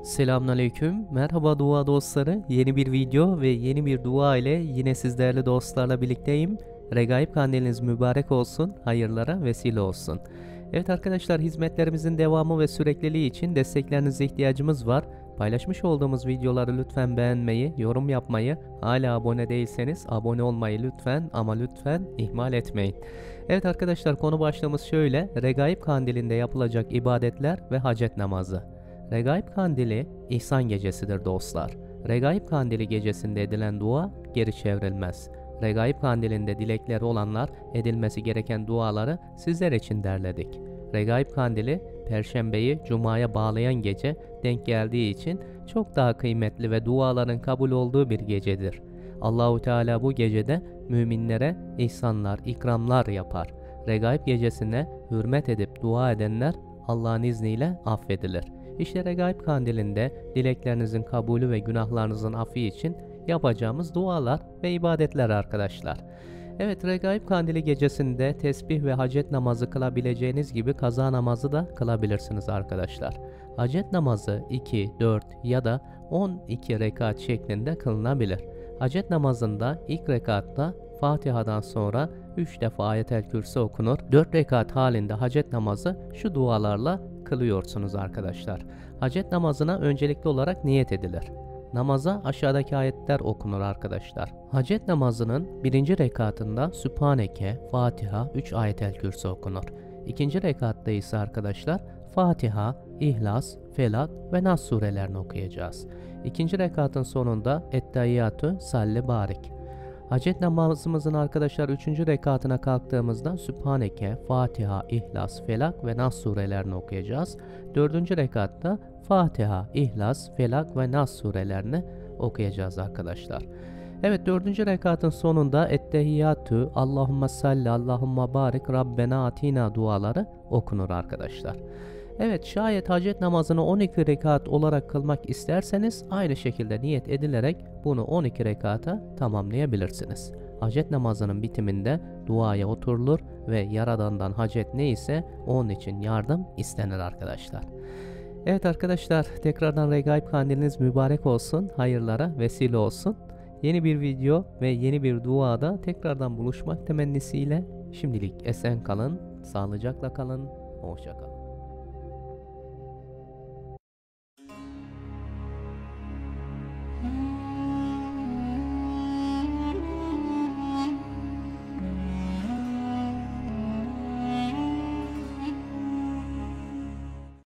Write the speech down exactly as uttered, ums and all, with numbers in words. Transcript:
Selamünaleyküm. Merhaba dua dostları. Yeni bir video ve yeni bir dua ile yine sizlerle dostlarla birlikteyim. Regaib kandiliniz mübarek olsun, hayırlara vesile olsun. Evet arkadaşlar, hizmetlerimizin devamı ve sürekliliği için desteklerinize ihtiyacımız var. Paylaşmış olduğumuz videoları lütfen beğenmeyi, yorum yapmayı, hala abone değilseniz abone olmayı lütfen ama lütfen ihmal etmeyin. Evet arkadaşlar, konu başlığımız şöyle: Regaib kandilinde yapılacak ibadetler ve hacet namazı. Regaib kandili ihsan gecesidir dostlar. Regaib kandili gecesinde edilen dua geri çevrilmez. Regaib kandilinde dilekleri olanlar edilmesi gereken duaları sizler için derledik. Regaib kandili Perşembeyi Cuma'ya bağlayan gece denk geldiği için çok daha kıymetli ve duaların kabul olduğu bir gecedir. Allahu Teala bu gecede müminlere ihsanlar, ikramlar yapar. Regaib gecesine hürmet edip dua edenler Allah'ın izniyle affedilir. İşte Regaib kandilinde dileklerinizin kabulü ve günahlarınızın affi için yapacağımız dualar ve ibadetler arkadaşlar. Evet, Regaib kandili gecesinde tesbih ve hacet namazı kılabileceğiniz gibi kaza namazı da kılabilirsiniz arkadaşlar. Hacet namazı iki, dört ya da on iki rekat şeklinde kılınabilir. Hacet namazında ilk rekatta Fatiha'dan sonra üç defa Ayetel Kürsi okunur. dört rekat halinde hacet namazı şu dualarla kılıyorsunuz arkadaşlar. Hacet namazına öncelikli olarak niyet edilir. Namaza aşağıdaki ayetler okunur arkadaşlar. Hacet namazının birinci rekatında Sübhaneke, Fatiha, üç Ayetel Kürsi okunur. İkinci rekatta ise arkadaşlar Fatiha, İhlas, Felak ve Nas surelerini okuyacağız. İkinci rekatın sonunda Ettehiyyatü Salli Barik. Hacet namazımızın arkadaşlar üçüncü rekatına kalktığımızda Sübhaneke, Fatiha, İhlas, Felak ve Nas surelerini okuyacağız. dördüncü rekatta Fatiha, İhlas, Felak ve Nas surelerini okuyacağız arkadaşlar. Evet, dördüncü rekatın sonunda Ettehiyyatü, Allahümme salli, Allahümme barik, Rabbena atina duaları okunur arkadaşlar. Evet, şayet hacet namazını on iki rekat olarak kılmak isterseniz aynı şekilde niyet edilerek bunu on iki rekata tamamlayabilirsiniz. Hacet namazının bitiminde duaya oturulur ve Yaradan'dan hacet neyse onun için yardım istenir arkadaşlar. Evet arkadaşlar, tekrardan Regaib kandiliniz mübarek olsun, hayırlara vesile olsun. Yeni bir video ve yeni bir duada tekrardan buluşmak temennisiyle şimdilik esen kalın, sağlıcakla kalın, hoşça kalın.